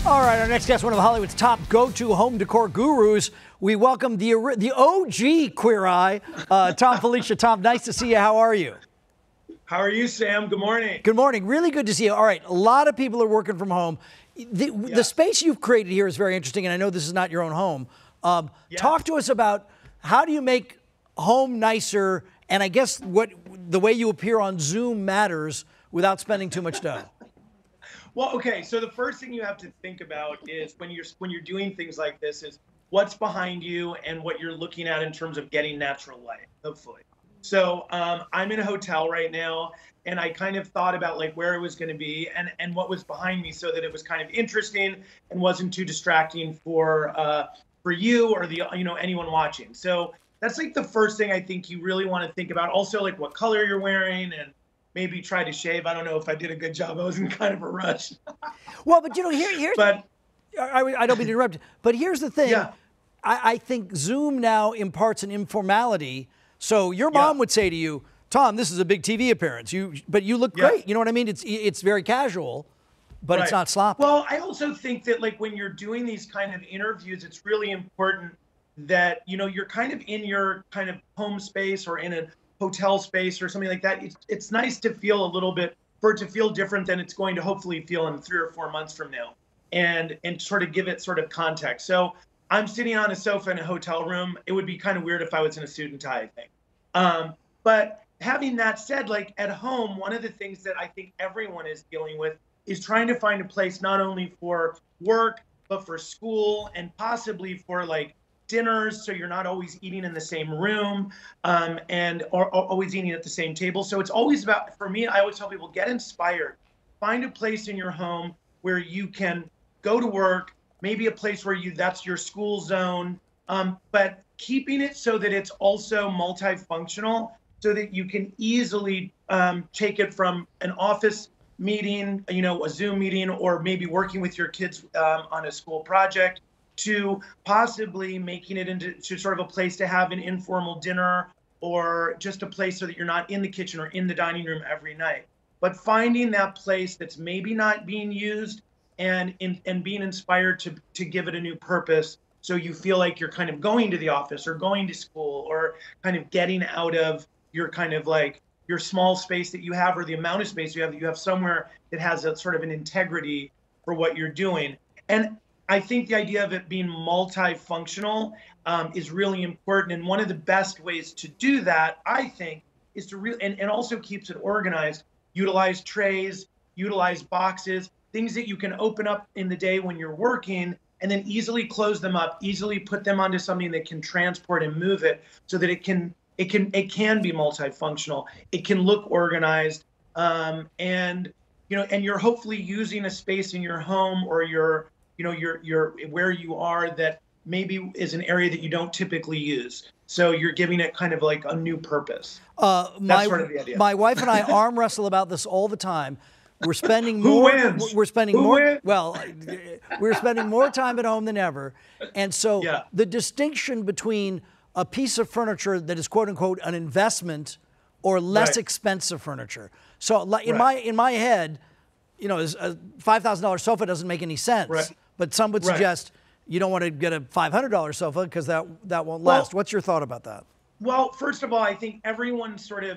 All right, our next guest, one of Hollywood's top go-to home decor gurus. We welcome the OG Queer Eye, Thom, Filicia. Thom, nice to see you. How are you? How are you, Sam? Good morning. Good morning. Really good to see you. All right, a lot of people are working from home. The space you've created here is very interesting, and I know this is not your own home. Talk to us about how do you make home nicer, and I guess what the way you appear on Zoom matters without spending too much dough. Well, okay. So the first thing you have to think about is when you're doing things like this is what's behind you and what you're looking at in terms of getting natural light, hopefully. So I'm in a hotel right now, and I kind of thought about like where it was going to be and what was behind me, so that it was kind of interesting and wasn't too distracting for you or anyone watching. So that's like the first thing I think you really want to think about. Also, like what color you're wearing and maybe try to shave. I don't know if I did a good job. I was in kind of a rush. Well, but here's. But I don't mean to interrupt, but here's the thing. Yeah. I think Zoom now imparts an informality. So your mom would say to you, Thom, this is a big TV appearance. But you look great. You know what I mean? It's very casual, but it's not sloppy. Well, I also think that like when you're doing these kind of interviews, it's really important that, you're kind of in your kind of home space or in a hotel space or something like that. It's nice to feel for it to feel different than it's going to hopefully feel in 3 or 4 months from now, and sort of give it sort of context. So I'm sitting on a sofa in a hotel room. It would be kind of weird if I was in a suit and tie, I think. But having that said, like at home, one of the things that I think everyone is dealing with is trying to find a place not only for work, but for school and possibly for like dinners, so you're not always eating in the same room or always eating at the same table. So it's always about, for me, I always tell people, get inspired. Find a place in your home where you can go to work, maybe a place where that's your school zone, but keeping it so that it's also multifunctional, so that you can easily take it from an office meeting, a Zoom meeting, or maybe working with your kids on a school project, to possibly making it into sort of a place to have an informal dinner, or just a place so that you're not in the kitchen or in the dining room every night. But finding that place that's maybe not being used and being inspired to give it a new purpose, so you feel like you're kind of going to the office or going to school, or kind of getting out of your kind of like your small space that you have, or the amount of space you have, that you have somewhere that has a sort of an integrity for what you're doing. And I think the idea of it being multifunctional is really important. And one of the best ways to do that, I think, is to really, and also keeps it organized, utilize trays, utilize boxes, things that you can open up in the day when you're working, and then easily close them up, easily put them onto something that can transport and move it, so that it can be multifunctional. It can look organized, and you're hopefully using a space in your home or your where you are that maybe is an area that you don't typically use. So you're giving it kind of like a new purpose. That's sort of the idea. My wife and I arm wrestle about this all the time. We're spending Who more. wins? We're spending Who more. wins? Well, we're spending more time at home than ever, and so the distinction between a piece of furniture that is quote unquote an investment or less expensive furniture. So in my head, a $5,000 sofa doesn't make any sense. Right. But some would suggest you don't want to get a $500 sofa because that won't last. What's your thought about that? Well, first of all, I think everyone sort of,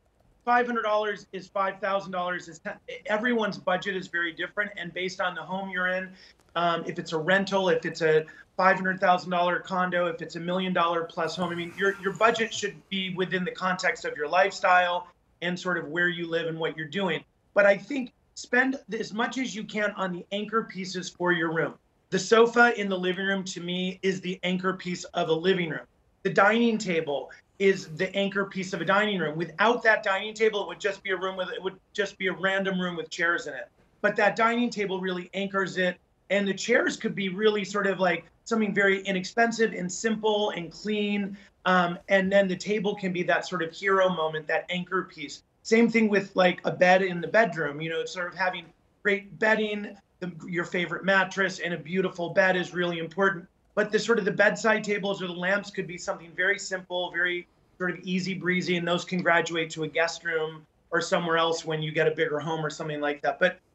$500 is $5,000 everyone's budget is very different, and based on the home you're in, if it's a rental, if it's a $500,000 condo, if it's $1 million plus home, I mean, your budget should be within the context of your lifestyle and sort of where you live and what you're doing. But I think spend as much as you can on the anchor pieces for your room. The sofa in the living room, to me, is the anchor piece of a living room. The dining table is the anchor piece of a dining room. Without that dining table, it would just be a random room with chairs in it. But that dining table really anchors it, and the chairs could be really sort of like something very inexpensive and simple and clean. And then the table can be that sort of hero moment, that anchor piece. Same thing with like a bed in the bedroom, sort of having great bedding, your favorite mattress, and a beautiful bed is really important. But the bedside tables or the lamps could be something very simple, very sort of easy breezy, and those can graduate to a guest room or somewhere else when you get a bigger home or something like that. But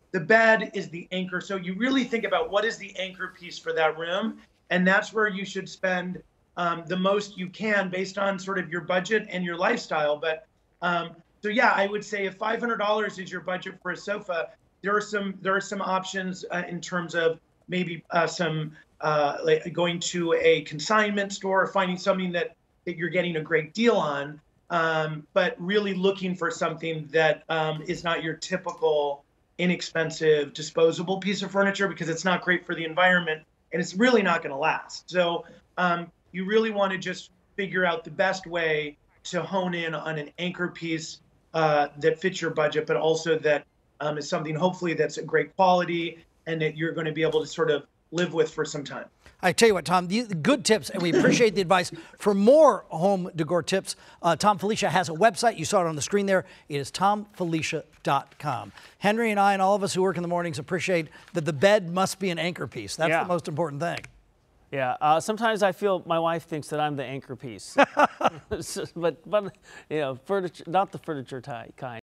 the bed is the anchor. So you really think about what is the anchor piece for that room, and that's where you should spend the most you can based on sort of your budget and your lifestyle. But so yeah, I would say if $500 is your budget for a sofa, there are some options in terms of maybe like going to a consignment store, or finding something that you're getting a great deal on, but really looking for something that is not your typical inexpensive disposable piece of furniture, because it's not great for the environment and it's really not going to last. So you really want to just figure out the best way to hone in on an anchor piece that fits your budget, but also that is something hopefully that's a great quality and that you're going to be able to sort of live with for some time. I tell you what, Thom, good tips, and we appreciate the advice. For more home decor tips, Thom Filicia has a website. You saw it on the screen there. It is thomfilicia.com. Henry and I and all of us who work in the mornings appreciate that the bed must be an anchor piece. That's the most important thing. Yeah, sometimes I feel my wife thinks that I'm the anchor piece, but you know, furniture, not the furniture kind.